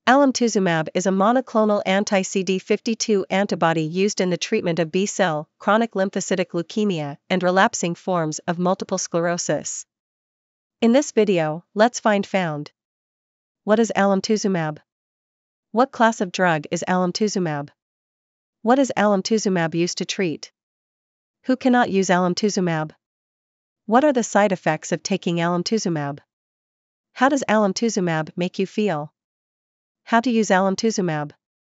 Alemtuzumab is a monoclonal anti-CD52 antibody used in the treatment of B-CLL, chronic lymphocytic leukemia, and relapsing forms of multiple sclerosis. In this video, let's found. What is alemtuzumab? What class of drug is alemtuzumab? What is alemtuzumab used to treat? Who cannot use alemtuzumab? What are the side effects of taking alemtuzumab? How does alemtuzumab make you feel? How to use alemtuzumab?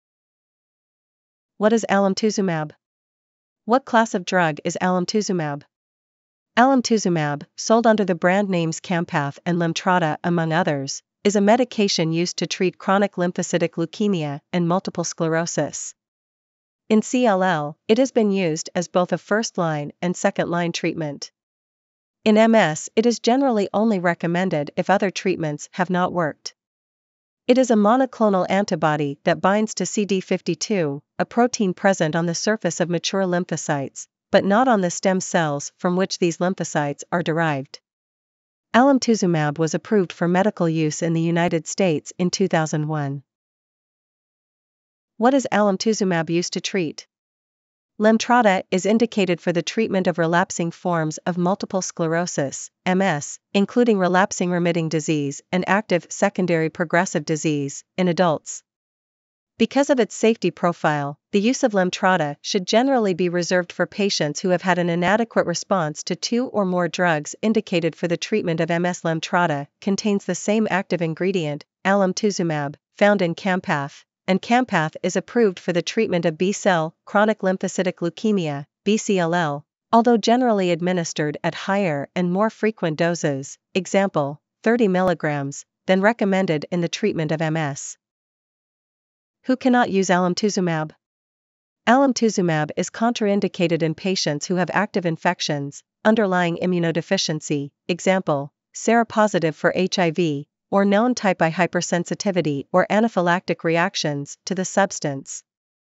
What is alemtuzumab? What class of drug is alemtuzumab? Alemtuzumab, sold under the brand names Campath and Lemtrada among others, is a medication used to treat chronic lymphocytic leukemia and multiple sclerosis. In CLL, it has been used as both a first-line and second-line treatment. In MS, it is generally only recommended if other treatments have not worked. It is a monoclonal antibody that binds to CD52, a protein present on the surface of mature lymphocytes, but not on the stem cells from which these lymphocytes are derived. Alemtuzumab was approved for medical use in the United States in 2001. What is alemtuzumab used to treat? Lemtrada is indicated for the treatment of relapsing forms of multiple sclerosis, MS, including relapsing remitting disease and active secondary progressive disease, in adults. Because of its safety profile, the use of Lemtrada should generally be reserved for patients who have had an inadequate response to 2 or more drugs indicated for the treatment of MS. Lemtrada contains the same active ingredient, alemtuzumab, found in Campath, and Campath is approved for the treatment of B-CLL, chronic lymphocytic leukemia, B-CLL, although generally administered at higher and more frequent doses, example, 30 mg, than recommended in the treatment of MS. Who cannot use alemtuzumab? Alemtuzumab is contraindicated in patients who have active infections, underlying immunodeficiency, example, seropositive for HIV, or known type I hypersensitivity or anaphylactic reactions to the substance.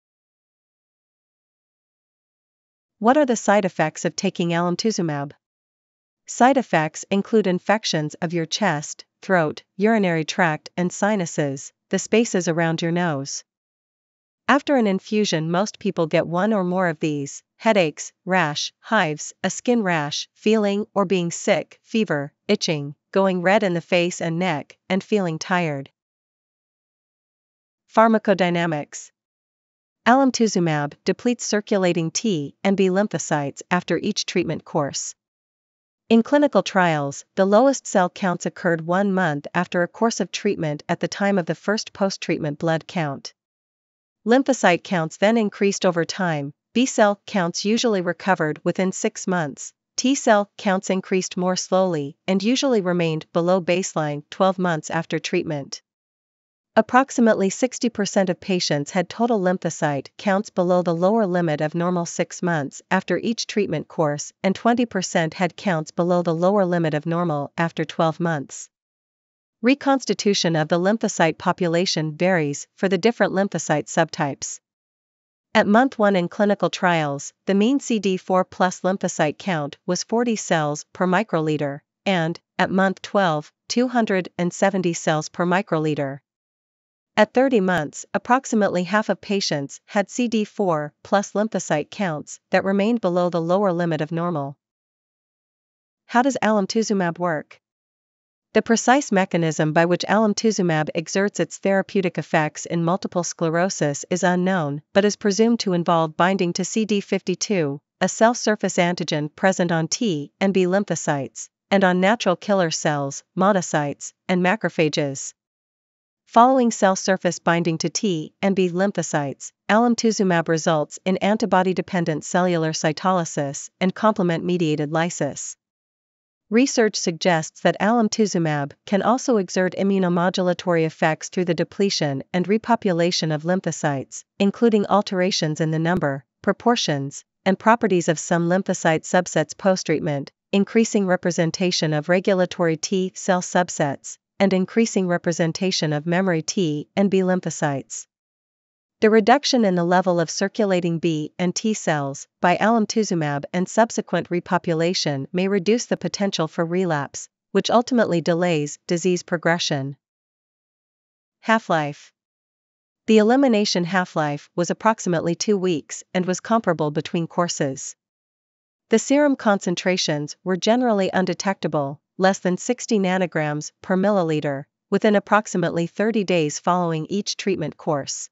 What are the side effects of taking alemtuzumab? Side effects include infections of your chest, throat, urinary tract and sinuses, the spaces around your nose. After an infusion, most people get one or more of these: headaches, rash, hives, a skin rash, feeling or being sick, fever, itching, going red in the face and neck, and feeling tired. Pharmacodynamics. Alemtuzumab depletes circulating T and B lymphocytes after each treatment course. In clinical trials, the lowest cell counts occurred 1 month after a course of treatment at the time of the first post-treatment blood count. Lymphocyte counts then increased over time, B-cell counts usually recovered within 6 months, T-cell counts increased more slowly and usually remained below baseline 12 months after treatment. Approximately 60% of patients had total lymphocyte counts below the lower limit of normal 6 months after each treatment course, and 20% had counts below the lower limit of normal after 12 months. Reconstitution of the lymphocyte population varies for the different lymphocyte subtypes. At month 1 in clinical trials, the mean CD4+ lymphocyte count was 40 cells per microliter, and, at month 12, 270 cells per microliter. At 30 months, approximately half of patients had CD4+ lymphocyte counts that remained below the lower limit of normal. How does alemtuzumab work? The precise mechanism by which alemtuzumab exerts its therapeutic effects in multiple sclerosis is unknown, but is presumed to involve binding to CD52, a cell surface antigen present on T and B lymphocytes, and on natural killer cells, monocytes, and macrophages. Following cell surface binding to T and B lymphocytes, alemtuzumab results in antibody-dependent cellular cytolysis and complement-mediated lysis. Research suggests that alemtuzumab can also exert immunomodulatory effects through the depletion and repopulation of lymphocytes, including alterations in the number, proportions, and properties of some lymphocyte subsets post-treatment, increasing representation of regulatory T cell subsets, and increasing representation of memory T and B lymphocytes. The reduction in the level of circulating B and T cells by alemtuzumab and subsequent repopulation may reduce the potential for relapse, which ultimately delays disease progression. Half-life. The elimination half-life was approximately 2 weeks and was comparable between courses. The serum concentrations were generally undetectable, less than 60 nanograms per milliliter, within approximately 30 days following each treatment course.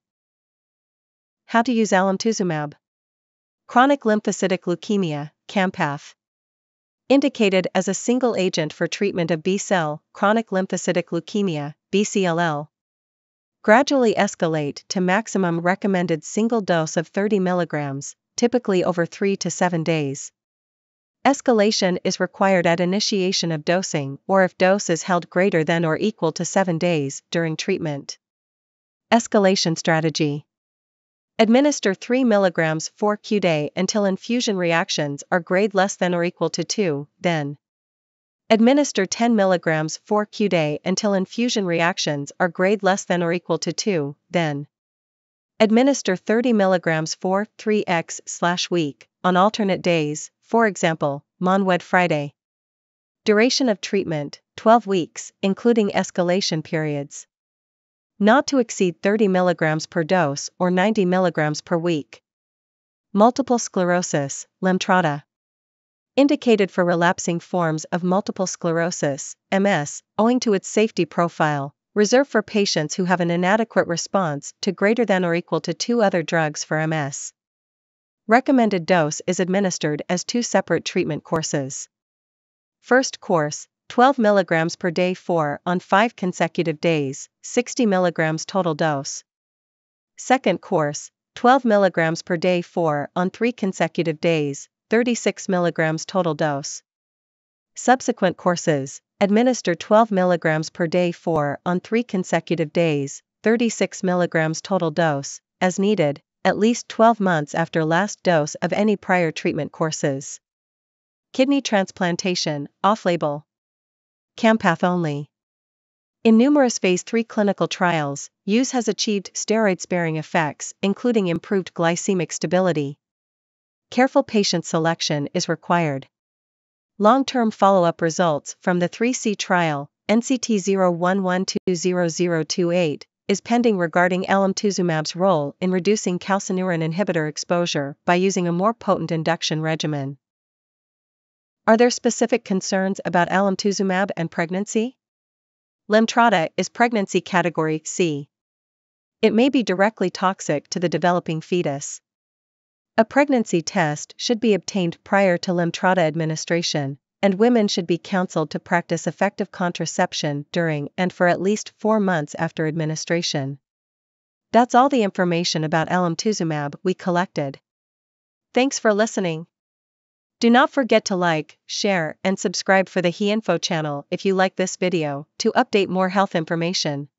How to use Alemtuzumab. Chronic lymphocytic leukemia, Campath. Indicated as a single agent for treatment of B-cell, chronic lymphocytic leukemia, B-CLL. Gradually escalate to maximum recommended single dose of 30 mg, typically over 3 to 7 days. Escalation is required at initiation of dosing or if dose is held greater than or equal to 7 days during treatment. Escalation strategy. Administer 3 mg 4 q-day until infusion reactions are grade less than or equal to 2, then administer 10 mg 4 q-day until infusion reactions are grade less than or equal to 2, then administer 30 mg 4, 3x/week, on alternate days, for example, Monwed Friday. Duration of treatment, 12 weeks, including escalation periods. Not to exceed 30 mg per dose or 90 mg per week. Multiple sclerosis, Lemtrada. Indicated for relapsing forms of multiple sclerosis, MS, owing to its safety profile, reserved for patients who have an inadequate response to greater than or equal to 2 other drugs for MS. Recommended dose is administered as 2 separate treatment courses. First course, 12 mg per day 4 on 5 consecutive days, 60 mg total dose. Second course, 12 mg per day 4 on 3 consecutive days, 36 mg total dose. Subsequent courses, administer 12 mg per day 4 on 3 consecutive days, 36 mg total dose, as needed, at least 12 months after last dose of any prior treatment courses. Kidney transplantation, off-label. Campath only. In numerous phase 3 clinical trials, use has achieved steroid-sparing effects, including improved glycemic stability. Careful patient selection is required. Long-term follow-up results from the 3C trial, NCT 011200028, is pending regarding Alemtuzumab's role in reducing calcineurin inhibitor exposure by using a more potent induction regimen. Are there specific concerns about Alemtuzumab and pregnancy? Lemtrada is pregnancy category C. It may be directly toxic to the developing fetus. A pregnancy test should be obtained prior to Lemtrada administration, and women should be counseled to practice effective contraception during and for at least 4 months after administration. That's all the information about Alemtuzumab we collected. Thanks for listening. Do not forget to like, share, and subscribe for the HeInfo channel if you like this video to update more health information.